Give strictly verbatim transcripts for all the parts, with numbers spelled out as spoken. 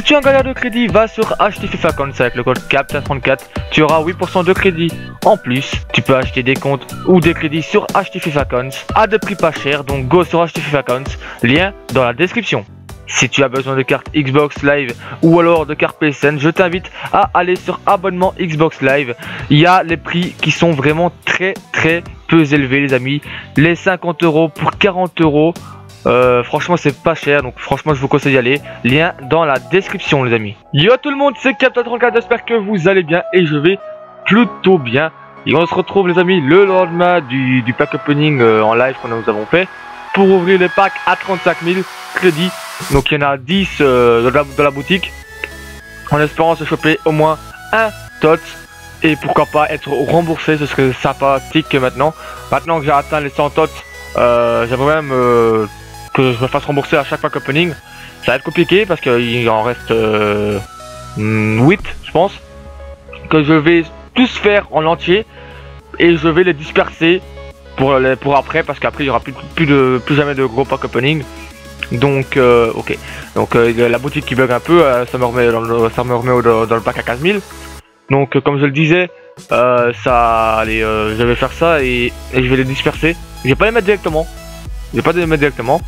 tu es un galère de crédit, va sur acheter FIFA Coins avec le code C A P trente-quatre. Tu auras huit pour cent de crédit. En plus, tu peux acheter des comptes ou des crédits sur acheter FIFA Coins à des prix pas chers. Donc go sur acheter FIFA Coins, lien dans la description. Si tu as besoin de cartes Xbox Live ou alors de cartes P S N, je t'invite à aller sur abonnement Xbox Live. Il y a les prix qui sont vraiment très très peu élevés les amis. Les cinquante euros pour quarante euros. Euh, franchement c'est pas cher, donc franchement je vous conseille d'y aller. Lien dans la description les amis. Yo tout le monde, c'est C A P trente-quatre, j'espère que vous allez bien et je vais plutôt bien. Et on se retrouve les amis le lendemain du, du pack opening euh, en live que nous avons fait pour ouvrir les packs à trente-cinq mille crédits. Donc il y en a dix euh, dans, la, dans la boutique, en espérant se choper au moins un T O T S et pourquoi pas être remboursé, ce serait sympathique maintenant. Maintenant que j'ai atteint les cent T O T S, euh, j'aimerais même euh, que je me fasse rembourser à chaque pack opening. Ça va être compliqué parce qu'il en reste euh, huit je pense, que je vais tous faire en entier et je vais les disperser pour, les, pour après, parce qu'après il n'y aura plus, plus, de, plus jamais de gros pack opening. Donc euh, ok, donc euh, la boutique qui bug un peu, euh, ça me remet dans le, ça me remet au, dans le pack à quinze mille. Donc euh, comme je le disais, euh, ça, allez, euh, je vais faire ça et, et je vais les disperser. Je vais pas les mettre directement, je vais pas les mettre directement.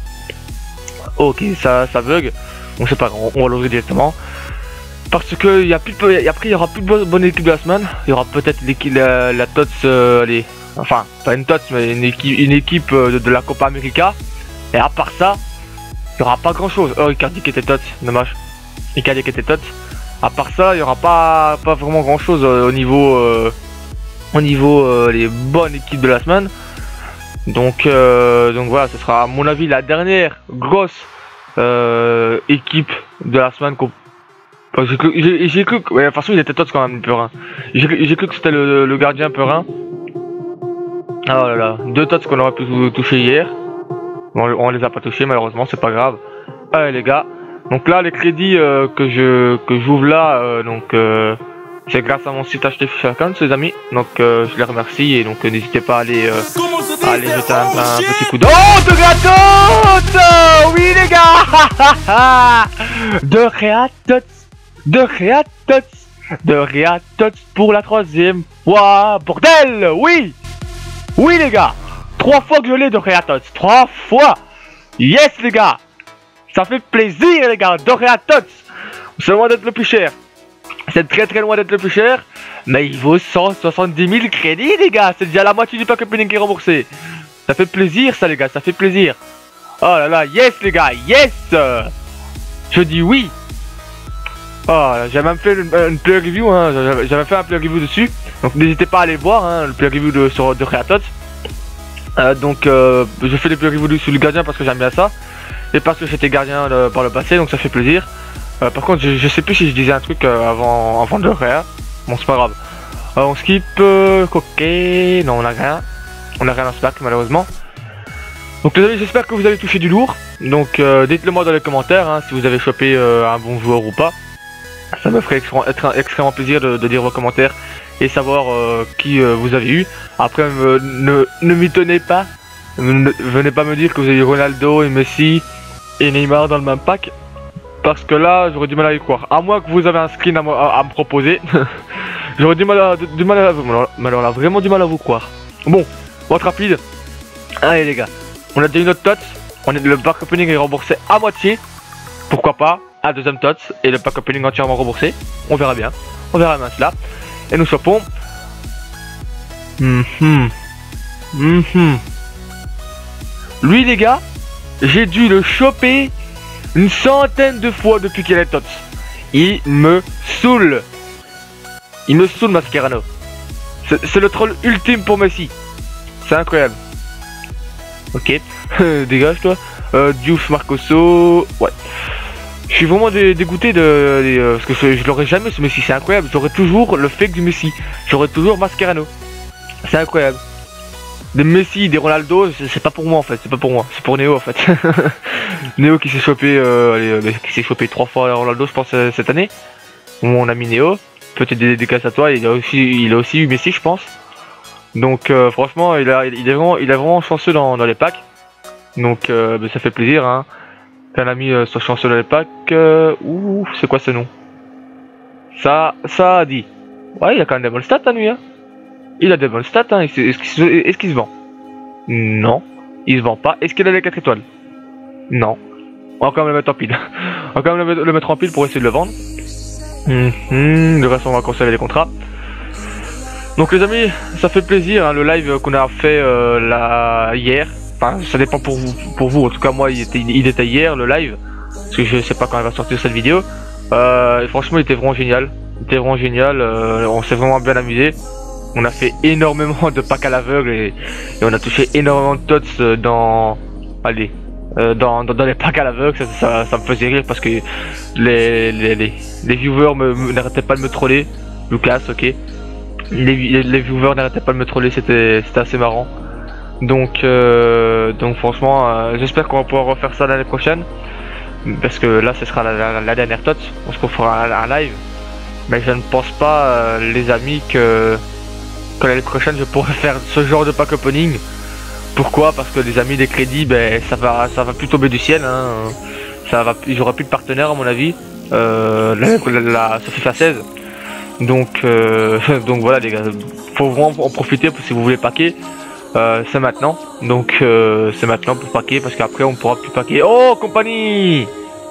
Ok, ça, ça bug, donc c'est pas grave, on va l'ouvrir directement. Parce que y a plus de, après il y aura plus de bonne, bonne équipe de la semaine. Il y aura peut-être l'équipe, la, la T O T S, euh, allez, enfin pas une T O T S mais une équipe, une équipe de, de la Copa América. Et à part ça, il n'y aura pas grand chose. Oh, Icardi qui était T O T S, dommage. Icardi qui était T O T S. À part ça, il n'y aura pas, pas vraiment grand chose euh, au niveau, euh, au niveau euh, les bonnes équipes de la semaine. Donc, euh, donc voilà, ce sera à mon avis la dernière grosse euh, équipe de la semaine. J'ai cru, j'ai cru que, ouais, de toute façon il était T O T S quand même, Perin. J'ai cru que c'était le, le gardien Perin. Ah oh là là, deux T O T S qu'on aurait pu toucher hier. On, on les a pas touchés malheureusement, c'est pas grave. Allez les gars, donc là les crédits euh, que je que j'ouvre là, euh, donc euh, c'est grâce à mon site acheter FIFA Coins les amis. Donc euh, je les remercie et donc euh, n'hésitez pas à aller, euh, à aller jeter un, un petit coup d'œil. Oh de Réatot, oui les gars. De Réatot, de Réatot, de Réatot pour la troisième fois, bordel, oui, oui les gars. Trois fois que je l'ai de Réatot, trois fois. Yes les gars, ça fait plaisir les gars, de Réatot. C'est loin d'être le plus cher. C'est très très loin d'être le plus cher. Mais il vaut cent soixante-dix mille crédits les gars. C'est déjà la moitié du pack opening qui est remboursé. Ça fait plaisir ça les gars, ça fait plaisir. Oh là là, yes les gars, yes. Je dis oui. Oh, j'ai même fait une, une play review, hein. J'avais fait un play review dessus. Donc n'hésitez pas à aller voir hein, le play review de, sur, de Réatot. Euh, donc euh, je fais des play reviews sur le gardien parce que j'aime bien ça. Et parce que j'étais gardien euh, par le passé, donc ça fait plaisir. Euh, par contre je, je sais plus si je disais un truc euh, avant, avant de Réa. Bon c'est pas grave. Euh, on skip, euh, ok, non on a rien. On a rien dans ce pack malheureusement. Donc les amis, j'espère que vous avez touché du lourd. Donc euh, dites-le moi dans les commentaires hein, si vous avez chopé euh, un bon joueur ou pas. Ça me ferait extrêmement, être extrêmement plaisir de, de lire vos commentaires et savoir euh, qui euh, vous avez eu. Après euh, ne, ne m'y tenez pas. Ne, venez pas me dire que vous avez eu Ronaldo et Messi et Neymar dans le même pack. Parce que là j'aurais du mal à y croire. À moins que vous avez un screen à, à, à me proposer. J'aurais du mal à, du mal à mais alors là vraiment du mal à vous croire. Bon, votre rapide. Allez les gars, on a déjà une autre T O T S. On est, le pack opening est remboursé à moitié. Pourquoi pas un deuxième T O T S et le pack opening entièrement remboursé. On verra bien. On verra bien cela. Et nous chopons. Mm -hmm. Mm -hmm. Lui les gars, j'ai dû le choper une centaine de fois depuis qu'il est T O T S. Il me saoule. Il me saoule Mascherano. C'est le troll ultime pour Messi. C'est incroyable. Ok. Dégage toi. Euh, Diouf Marcoso. Ouais. Je suis vraiment dé dégoûté de, de, de parce que je, je l'aurais jamais ce Messi, c'est incroyable. J'aurais toujours le fake du Messi. J'aurais toujours Mascherano. C'est incroyable. Des Messi, des Ronaldo, c'est pas pour moi en fait, c'est pas pour moi, c'est pour Néo en fait. Néo qui s'est chopé, euh, allez, euh, qui s'est chopé trois fois Ronaldo je pense euh, cette année. Mon ami Néo, peut-être des dédicaces à toi, il a aussi, il a aussi eu Messi je pense. Donc euh, franchement, il a, il est vraiment, il est vraiment chanceux dans, dans les packs. Donc euh, bah, ça fait plaisir hein. qu'un ami euh, soit chanceux dans les packs. Euh, ouh, c'est quoi ce nom? Ça, ça a dit. Ouais, il a quand même des bonnes stats, hein, lui. Hein. Il a des bonnes stats. Hein. Est-ce qu'il est qu se vend? Non, il se vend pas. Est-ce qu'il a les quatre étoiles? Non. On va quand même le mettre en pile. On va quand même le mettre, le mettre en pile pour essayer de le vendre. Mmh, mmh, de toute façon, on va conserver les contrats. Donc les amis, ça fait plaisir, hein, le live qu'on a fait euh, là, hier. Enfin, ça dépend pour vous, pour vous. En tout cas, moi, il était, il était hier, le live. Parce que je sais pas quand elle va sortir cette vidéo. Euh, et franchement, il était vraiment génial. Il était vraiment génial. Euh, on s'est vraiment bien amusé. On a fait énormément de packs à l'aveugle et, et on a touché énormément de tots dans... Allez... Euh, dans, dans, dans les packs à l'aveugle, ça, ça, ça me faisait rire parce que les, les, les, les viewers n'arrêtaient pas de me troller. Lucas, ok. Les, les, les viewers n'arrêtaient pas de me troller, c'était assez marrant. Donc, euh, donc franchement, euh, j'espère qu'on va pouvoir refaire ça l'année prochaine. Parce que là, ce sera la, la, la dernière tot. On se refera un, un live. Mais je ne pense pas, euh, les amis, que, que l'année prochaine, je pourrai faire ce genre de pack opening. Pourquoi? Parce que les amis des crédits, ben ça va, ça va plus tomber du ciel. Hein. Ça va, j'aurai plus de partenaires à mon avis. Euh, la, la, ça FIFA seize. Donc, euh, donc voilà les gars, faut vraiment en profiter si vous voulez paquer. Euh, c'est maintenant. Donc euh, c'est maintenant pour paquer parce qu'après on pourra plus paquer. Oh compagnie,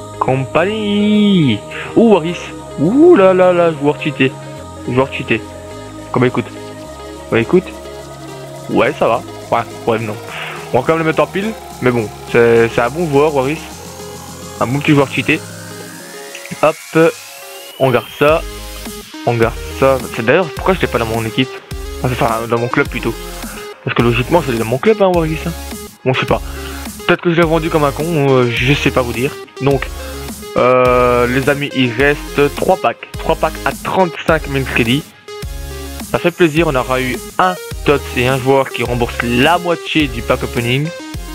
compagnie. Ouh Waris. Ouh là là là, joueur cheaté, joueur cheaté. Comment écoute? Ouais écoute. Ouais ça va. Ouais, ouais, non. On va quand même le mettre en pile, mais bon, c'est un bon joueur, Waris. Un bon petit joueur cheaté. Hop, on garde ça. On garde ça. C'est d'ailleurs pourquoi je l'ai pas dans mon équipe. Enfin, dans mon club plutôt. Parce que logiquement, c'est dans mon club, hein, Waris. Hein. Bon, je sais pas. Peut-être que je l'ai vendu comme un con, euh, je sais pas vous dire. Donc, euh, les amis, il reste trois packs. trois packs à trente-cinq mille crédits. Ça fait plaisir, on aura eu un tots et un joueur qui rembourse la moitié du pack opening.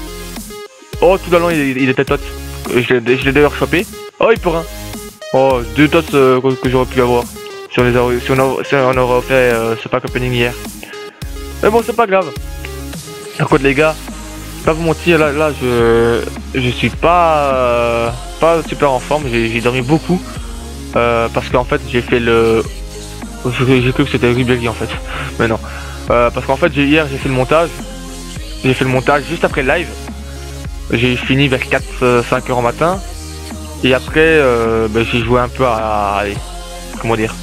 Oh, tout à l'heure il, il était tots. Je l'ai d'ailleurs chopé. Oh, il peut rien. Oh, deux tots euh, que, que j'aurais pu avoir. Si on, les a, si on, a, si on aurait fait euh, ce pack opening hier. Mais bon, c'est pas grave. Par contre, les gars, pas vous mentir, là, là je, je suis pas, euh, pas super en forme. J'ai dormi beaucoup. Euh, parce qu'en fait, j'ai fait le. J'ai cru que c'était Ribéry en fait, mais non. Euh, parce qu'en fait, hier j'ai fait le montage. J'ai fait le montage juste après le live. J'ai fini vers quatre cinq heures au matin. Et après, euh, ben, j'ai joué un peu à, à. Allez, comment dire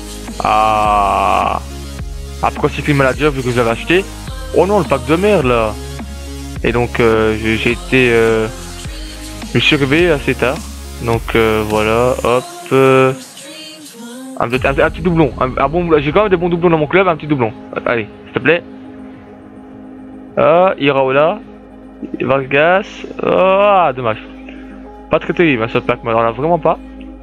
À. À Pro Cycling Manager vu que je l'avais acheté. Oh non, le pack de merde là. Et donc, euh, j'ai été. Euh, je me suis réveillé assez tard. Donc euh, voilà, hop. Euh, Un, un, un petit doublon, un, un bon, j'ai quand même des bons doublons dans mon club, un petit doublon. Allez, s'il te plaît. Ah, Iraola, Vargas. Ah, dommage. Pas très terrible hein, ce pack, mais alors là vraiment pas.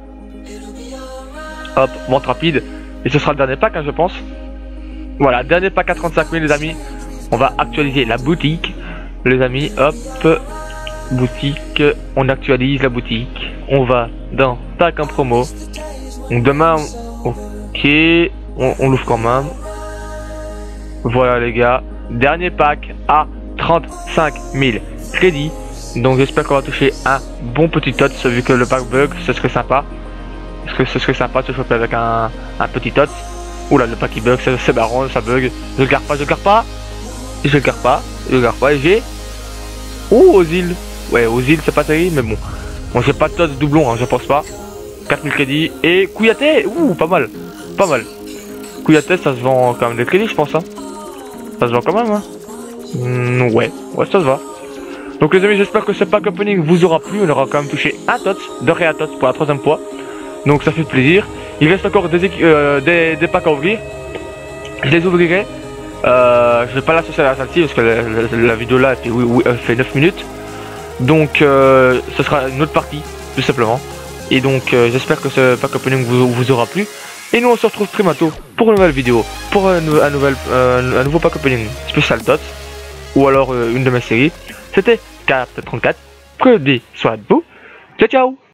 Hop, monte rapide. Et ce sera le dernier pack, hein, je pense. Voilà, dernier pack à trente-cinq mille, les amis. On va actualiser la boutique, les amis. Hop, boutique. On actualise la boutique. On va dans pack en promo. Donc demain, ok, on, on l'ouvre quand même. Voilà les gars, dernier pack à trente-cinq mille crédits. Donc j'espère qu'on va toucher un bon petit tot, vu que le pack bug, ce serait sympa. Parce que ce serait sympa de se choper avec un, un petit tot. Oula, le pack qui bug, c'est marrant, ça bug. Je le garde pas, je le garde pas. Je le garde pas, je le garde pas. Et j'ai... Oh, Ozil. Ouais, Ozil, c'est pas terrible, mais bon. Bon, j'ai pas de tot doublon, hein, je pense pas. quatre mille crédits et Kouyaté, ouh pas mal, pas mal. Kouyaté ça se vend quand même des crédits je pense hein. Ça se vend quand même hein. Mmh, ouais, ouais ça se va. Donc les amis j'espère que ce pack opening vous aura plu, on aura quand même touché un tots, de Réa tots pour la troisième fois. Donc ça fait plaisir. Il reste encore des, euh, des, des packs à ouvrir. Je les ouvrirai. Euh, je vais pas l'associer à la celle-ci parce que la, la, la vidéo là fait, oui, oui, fait neuf minutes. Donc euh, ce sera une autre partie tout simplement. Et donc euh, j'espère que ce pack opening vous, vous aura plu. Et nous on se retrouve très bientôt pour une nouvelle vidéo, pour un, un, nouvel, euh, un nouveau pack opening spécial tots. Ou alors euh, une de mes séries. C'était Captain trente-quatre, prenez soin de vous. Ciao ciao.